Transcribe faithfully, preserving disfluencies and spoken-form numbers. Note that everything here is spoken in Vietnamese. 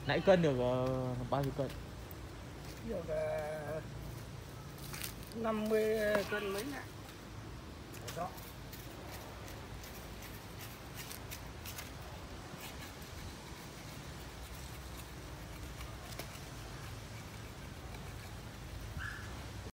Nãy cân được uh, bao nhiêu cân? Được uh, năm mươi cân mấy ạ. Đó.